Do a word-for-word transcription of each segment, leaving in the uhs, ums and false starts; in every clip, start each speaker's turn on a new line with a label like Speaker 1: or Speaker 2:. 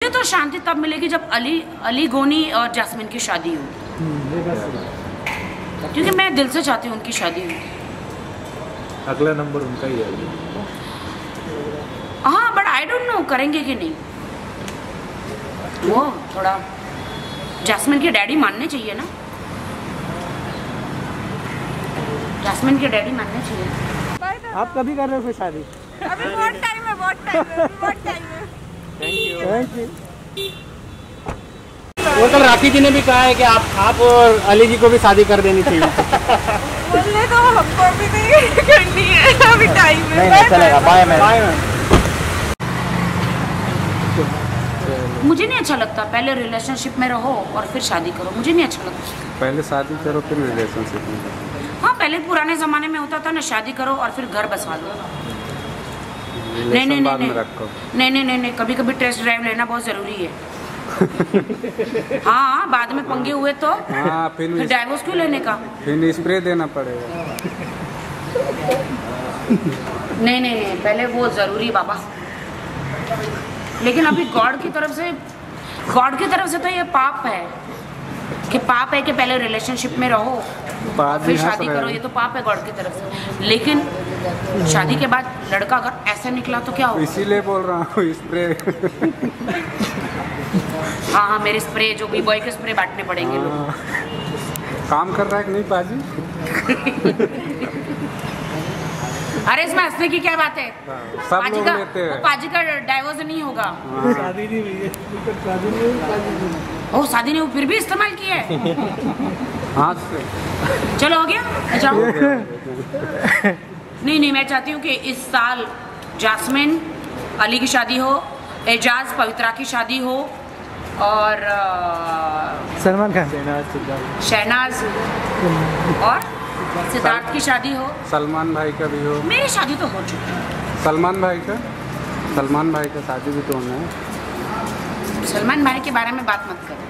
Speaker 1: मुझे तो शांति तब मिलेगी जब अली अली गोनी और जैस्मिन की शादी हो, क्योंकि मैं दिल से चाहती हूँ उनकी शादी हो।
Speaker 2: अगला नंबर उनका ही है।
Speaker 1: हाँ बट आई डोंट नो करेंगे कि नहीं, वो थोड़ा जैस्मिन के डैडी मानने चाहिए ना, जैस्मिन के डैडी मानने चाहिए।
Speaker 3: आप कभी कर रहे हो फिर शादी?
Speaker 4: अभी बहुत टाइम है, बहुत टाइम है, बहुत टाइम है।
Speaker 3: Thank you. वो कल राखी जी ने भी कहा है कि आप आप और अली जी को भी शादी कर देनी चाहिए।
Speaker 4: बोलने तो हमको भी नहीं करनी है, अभी टाइम है।
Speaker 3: नहीं नहीं चलेगा, बाय मैम। Bye ma'am.
Speaker 1: मुझे नहीं अच्छा लगता पहले रिलेशनशिप में रहो और फिर शादी करो, मुझे नहीं अच्छा लगता।
Speaker 2: पहले शादी करो फिर रिलेशनशिप में।
Speaker 1: हाँ पहले पुराने ज़माने में होता था ना, शादी करो और फिर घर बसा लो। नहीं नहीं
Speaker 2: बाद
Speaker 1: नहीं
Speaker 2: में रखो।
Speaker 1: नहीं नहीं नहीं नहीं कभी कभी टेस्ट ड्राइव लेना बहुत ज़रूरी है। हाँ बाद में पंगे हुए तो
Speaker 2: हाँ फिर,
Speaker 1: फिर डाइवोर्स क्यों लेने का?
Speaker 2: फिर स्प्रे देना पड़ेगा।
Speaker 1: नहीं नहीं नहीं पहले वो ज़रूरी बाबा। लेकिन अभी गॉड की तरफ से गॉड की तरफ से तो ये पाप है कि पाप है कि पहले रिलेशनशिप में रहो फिर शादी करो, ये तो पाप है गॉड की तरफ से। लेकिन शादी के बाद लड़का अगर ऐसा निकला तो क्या हो?
Speaker 2: इसीलिए बोल रहा हूँ स्प्रे।
Speaker 1: हाँ हाँ मेरे स्प्रे जो बी बॉय के स्प्रे बांटने पड़ेंगे लोग।
Speaker 2: काम कर रहा है कि नहीं पाजी?
Speaker 1: अरे इसमें हंसने की क्या बात है?
Speaker 2: सब
Speaker 1: पाजी
Speaker 2: लोग
Speaker 1: का
Speaker 2: लेते हैं।
Speaker 1: वो पाजी का डाइवोर्स नहीं होगा।
Speaker 3: शादी नहीं हुई है, शादी नहीं हुई।
Speaker 1: ओ शादी नहीं हुई फिर भी इस्तेमाल किया है।
Speaker 2: हाथ से।
Speaker 1: चलो हो गया जाओ। नहीं नहीं मैं चाहती हूँ कि इस साल जास्मिन अली की शादी हो, एजाज पवित्रा की शादी हो और
Speaker 3: सलमान खान,
Speaker 1: शहनाज और सिद्धार्थ की शादी हो।
Speaker 2: सलमान भाई का भी हो।
Speaker 1: मेरी शादी तो हो चुकी है।
Speaker 2: सलमान भाई का सलमान भाई का शादी भी तो होना है।
Speaker 1: सलमान भाई के बारे में बात मत करो।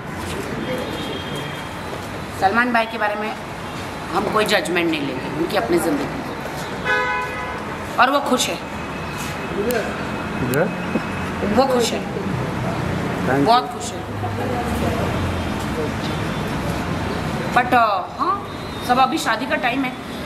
Speaker 1: सलमान भाई के बारे में हम कोई जजमेंट नहीं लेंगे, उनकी अपनी जिंदगी और वो खुश है, वो खुश है, बहुत खुश है। बट हाँ सब अभी शादी का टाइम है।